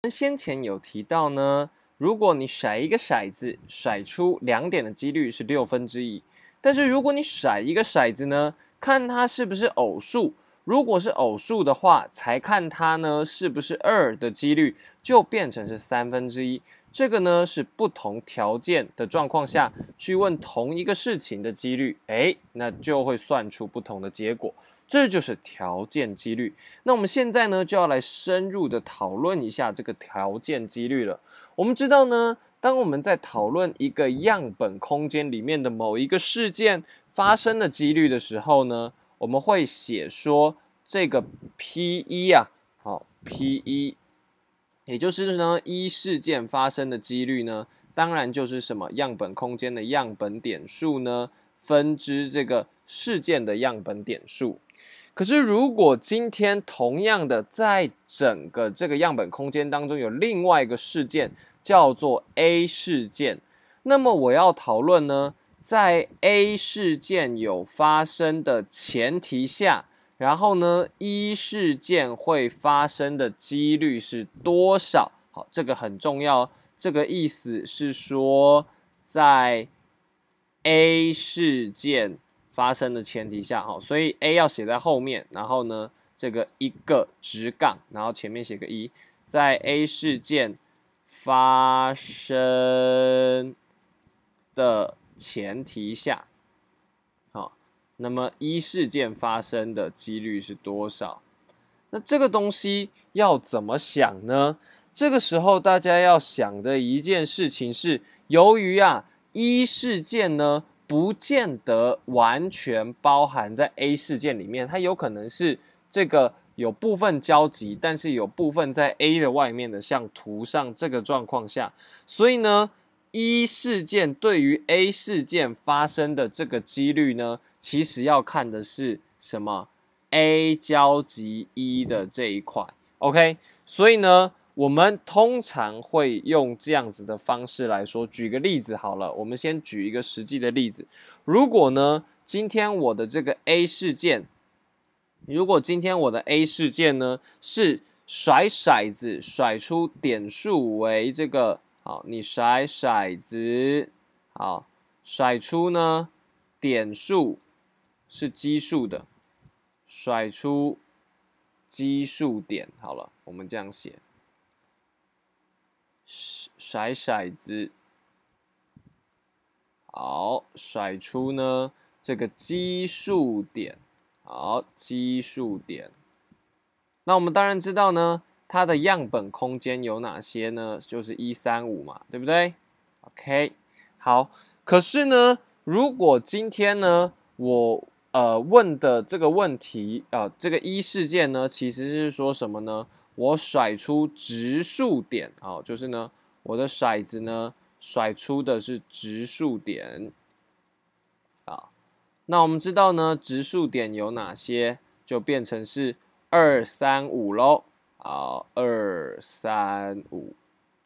先前有提到呢，如果你甩一个骰子，甩出2点的几率是1/6，但是如果你甩一个骰子呢，看它是不是偶数，如果是偶数的话，才看它呢是不是2的几率，就变成是1/3。这个呢是不同条件的状况下去问同一个事情的几率，那就会算出不同的结果。这就是条件几率。那我们现在呢，就要来深入的讨论一下这个条件几率了。我们知道呢，当我们在讨论一个样本空间里面的某一个事件发生的几率的时候呢，我们会写说这个 P1 啊，P1，也就是呢一事件发生的几率呢，当然就是什么样本空间的样本点数呢，分之这个事件的样本点数。可是，如果今天同样的在整个这个样本空间当中有另外一个事件叫做 A 事件，那么我要讨论呢，在 A 事件有发生的前提下，然后呢 E 事件会发生的几率是多少？好，这个很重要。这个意思是说，在 A 事件发生的前提下，所以 A 要写在后面，然后呢，这个一个直杠，然后前面写个1，在 A 事件发生的前提下，那么E 事件发生的几率是多少？那这个东西要怎么想呢？这个时候大家要想的一件事情是，由于E 事件呢，不见得完全包含在 A 事件里面，它有可能是这个有部分交集，但是有部分在 A 的外面的，像图上这个状况下，所以呢 E 事件对于 A 事件发生的这个几率呢，其实要看的是什么？ A 交集 E 的这一块 ，OK， 所以呢，我们通常会用这样子的方式来说。举个例子好了，我们先举一个实际的例子。如果呢，今天我的这个 A 事件，如果今天我的 A 事件呢是甩骰子甩出点数为这个，好，你甩骰子，好，甩出呢点数是奇数的。甩出奇数点，好了，我们这样写，甩骰子，好，甩出呢这个奇数点，好，奇数点。那我们当然知道呢，它的样本空间有哪些呢？就是135嘛，对不对 ？OK， 好。可是呢，如果今天呢，我问的这个问题这个E事件呢，其实是说什么呢？我甩出质数点，就是呢，我的骰子呢甩出的是质数点，那我们知道呢，质数点有哪些？就变成是2、3、5咯。好，2、3、5。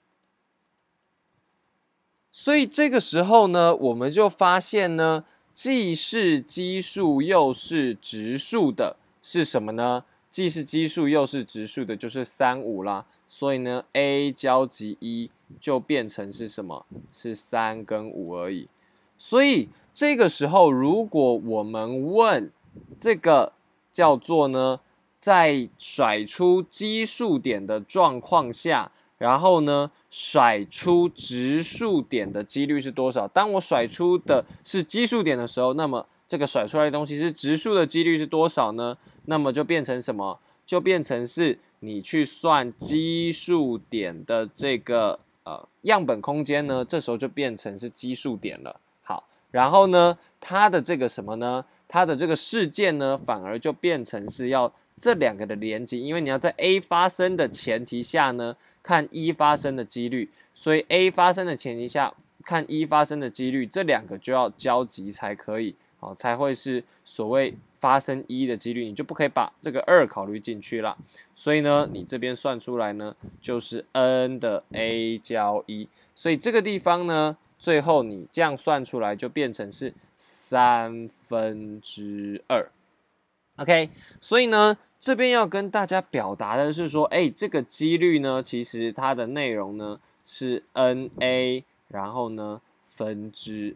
所以这个时候呢，我们就发现呢，既是奇数又是质数的是什么呢？既是奇数又是质数的，就是3、5啦。所以呢 ，A 交集1就变成是什么？是3跟5而已。所以这个时候，如果我们问这个叫做呢，在甩出奇数点的状况下，然后呢，甩出质数点的几率是多少？当我甩出的是奇数点的时候，那么这个甩出来的东西是质数的几率是多少呢？那么就变成什么？就变成是你去算奇数点的这个样本空间呢，这时候就变成是奇数点了。好，然后呢，它的这个什么呢？它的这个事件呢，反而就变成是要这两个的连接，因为你要在 A 发生的前提下呢，看 E 发生的几率，所以 A 发生的前提下看 E 发生的几率，这两个就要交集才可以，才会是所谓发生 E 的几率，你就不可以把这个2考虑进去了。所以呢，你这边算出来呢，就是 N 的 A 交 E， 所以这个地方呢，最后你这样算出来就变成是2/3。OK， 所以呢， 这边要跟大家表达的是说，这个几率呢，其实它的内容呢是 NA， 然后呢分之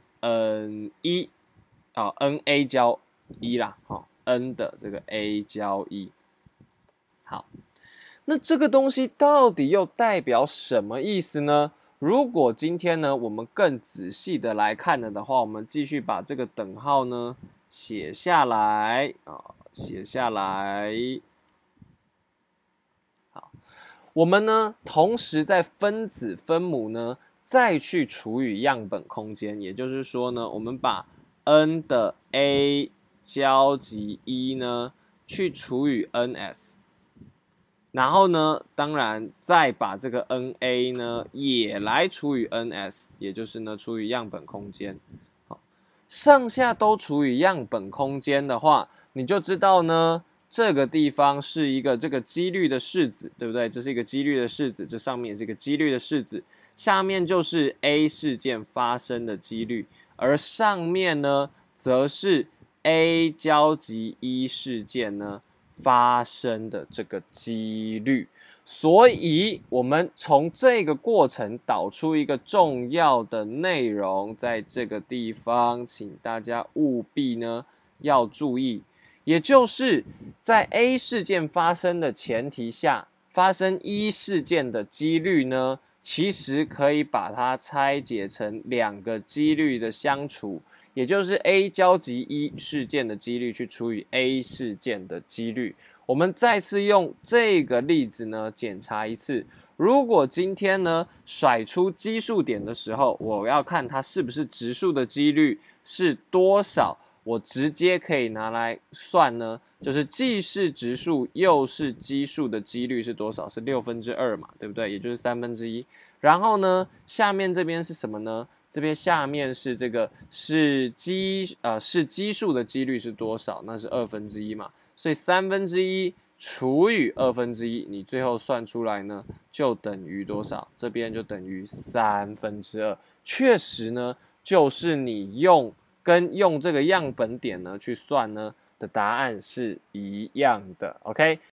N1，NA 交1啦，N 的这个 A 交1。好，那这个东西到底又代表什么意思呢？如果今天呢，我们更仔细的来看了的话，我们继续把这个等号呢写下来写下来。好，我们呢同时在分子分母呢再去除以样本空间，也就是说呢，我们把 n 的 a 交集1呢去除以 ns。然后呢，当然再把这个 NA 呢也来除以 NS， 也就是呢除以样本空间。好，上下都除以样本空间的话，你就知道呢这个地方是一个这个几率的式子，对不对？这是一个几率的式子，这上面也是一个几率的式子，下面就是 A 事件发生的几率，而上面呢则是 A 交集1事件呢发生的这个几率，所以我们从这个过程导出一个重要的内容，在这个地方，请大家务必呢要注意，也就是在 A 事件发生的前提下，发生1事件的几率呢，其实可以把它拆解成2个几率的相除。也就是 A 交集1事件的几率去除以 A 事件的几率。我们再次用这个例子呢检查一次。如果今天呢甩出奇数点的时候，我要看它是不是质数的几率是多少，我直接可以拿来算呢，就是既是质数又是奇数的几率是多少？是2/6嘛，对不对？也就是1/3。然后呢，下面这边是什么呢？这边下面是这个是奇数的几率是多少？那是1/2嘛，所以1/3除以1/2，你最后算出来呢就等于多少？这边就等于2/3。确实呢，就是你用这个样本点呢去算呢的答案是一样的。OK。